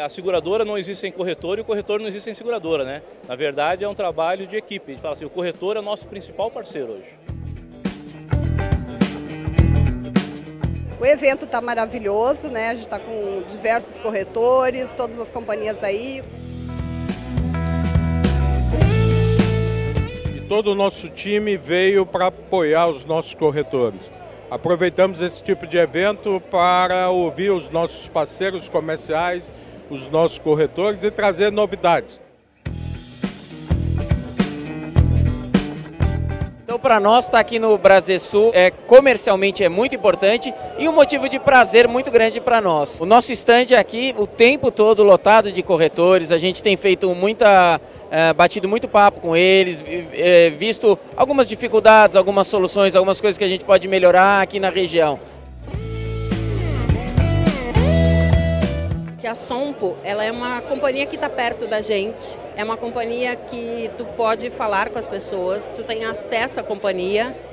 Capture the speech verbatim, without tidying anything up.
A seguradora não existe sem corretor e o corretor não existe sem seguradora, né? Na verdade, é um trabalho de equipe. A gente fala assim, o corretor é o nosso principal parceiro hoje. O evento está maravilhoso, né? A gente está com diversos corretores, todas as companhias aí. E todo o nosso time veio para apoiar os nossos corretores. Aproveitamos esse tipo de evento para ouvir os nossos parceiros comerciais, os nossos corretores e trazer novidades. Então, para nós, estar aqui no Brasesul é, comercialmente é muito importante e um motivo de prazer muito grande para nós. O nosso stand aqui, o tempo todo lotado de corretores, a gente tem feito muita, é, batido muito papo com eles, é, visto algumas dificuldades, algumas soluções, algumas coisas que a gente pode melhorar aqui na região. Que a Sompo, ela é uma companhia que está perto da gente, é uma companhia que tu pode falar com as pessoas, tu tem acesso à companhia